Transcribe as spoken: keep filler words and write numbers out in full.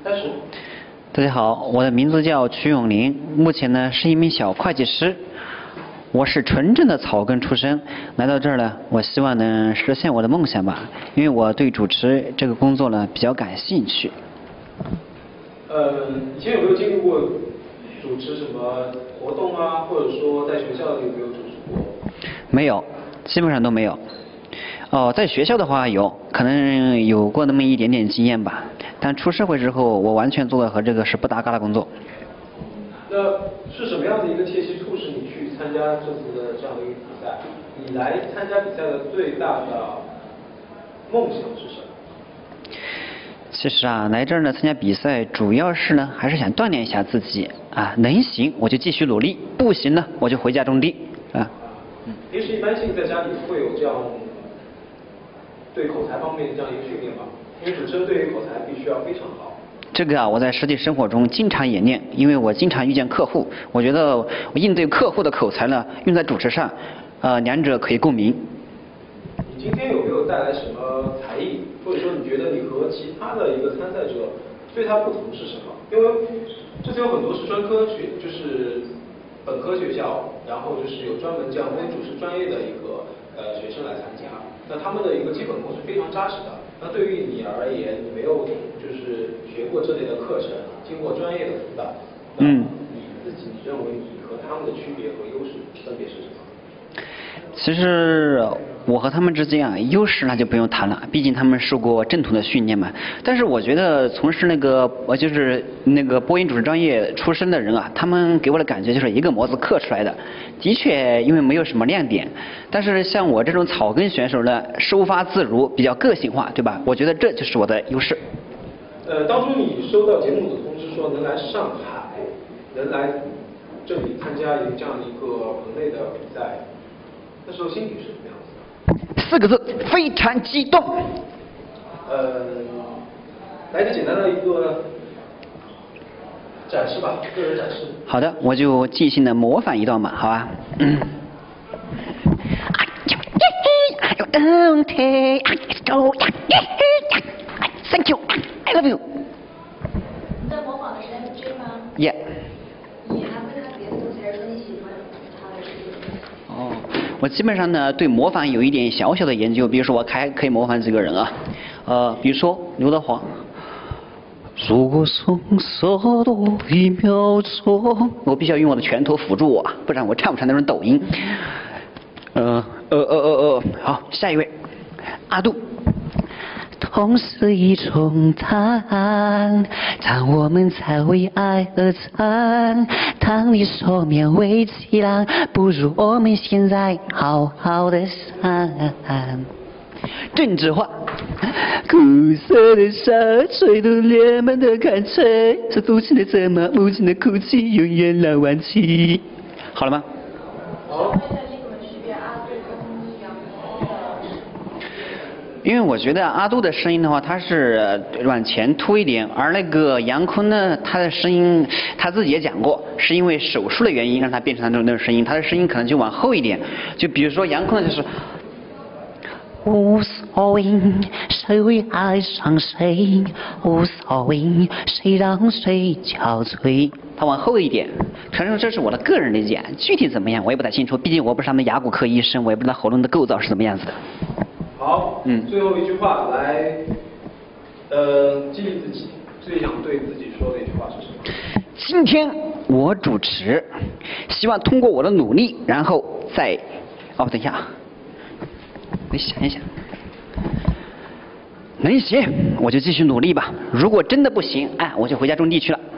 开始。 大家好，我的名字叫曲永林，目前呢是一名小会计师。我是纯正的草根出身，来到这儿呢，我希望能实现我的梦想吧，因为我对主持这个工作呢比较感兴趣。 呃，以前有没有经历过主持什么活动啊，或者说在学校里有没有主持过？ 没有，基本上都没有。哦，在学校的话有，可能有过那么一点点经验吧，但出社会之后，我完全做的和这个是不搭嘎的工作。 那是什么样的一个契机促使你去参加这次的这样的一个比赛？你来参加比赛的最大的梦想是什么？ 其实啊，来这儿呢参加比赛，主要是呢还是想锻炼一下自己啊，能行我就继续努力，不行呢我就回家种地啊。 嗯，平时一般性在家里会有这样对口才方面这样一个训练吗？因为主持人对于口才必须要非常好。 这个啊，我在实际生活中经常演练，因为我经常遇见客户，我觉得我应对客户的口才呢，用在主持上，呃，两者可以共鸣。 你今天有没有带来什么才艺，或者说你觉得你和其他的一个参赛者最大不同是什么？因为这次有很多是专科学，就是本科学校，然后就是有专门这样微主持专业的一个呃学生来参加，那他们的一个基本功是非常扎实的。那对于你而言，你没有就是学过这类的课程，经过专业的辅导， 嗯， 你自己你认为你和他们的区别和优势分别是什么？ 其实我和他们之间啊，优势那就不用谈了，毕竟他们受过正统的训练嘛。但是我觉得从事那个呃就是那个播音主持专业出身的人啊，他们给我的感觉就是一个模子刻出来的，的确因为没有什么亮点。但是像我这种草根选手呢，收发自如，比较个性化，对吧？我觉得这就是我的优势。 呃，当初你收到节目组通知说能来上海，能来这里参加一这样一个棚内的比赛，那时候心里是什么样子的？ 四个字，非常激动。 呃，来个简单的一个展示吧，个人展示。 好的，我就即兴的模仿一段嘛，好吧？嗯。Thank you, I love you. 你在模仿的是 M J 吗 ？Yeah. 你还会看别的东西，还是说你喜欢他的视频？ 哦，我基本上呢对模仿有一点小小的研究，比如说我还可以模仿几个人啊，呃，比如说刘德华。如果松手多一秒钟，我必须要用我的拳头辅助我，不然我唱不成那种抖音。呃呃呃呃呃，好，下一位，阿杜。痛是一种答案，当我们在为爱而战。当你说勉为其难，不如我们现在好好的散。郑智化，苦涩的沙，吹动脸满的感觉，这父亲的责骂，母亲的哭泣，永远难忘记。好了吗？ 好。 因为我觉得阿杜的声音的话，他是往前凸一点，而那个杨坤呢，他的声音他自己也讲过，是因为手术的原因让他变成他那种那种声音，他的声音可能就往后一点。就比如说杨坤就是无所谓谁会爱上谁，无所谓谁让谁憔悴，他往后一点。可能这是我的个人理解，具体怎么样我也不太清楚，毕竟我不是他们牙骨科医生，我也不知道喉咙的构造是怎么样子的。 好，嗯，最后一句话来，呃，激励自己，最想对自己说的一句话是什么？ 今天我主持，希望通过我的努力，然后再，哦，等一下啊，我想一想，能行我就继续努力吧，如果真的不行，哎，我就回家种地去了。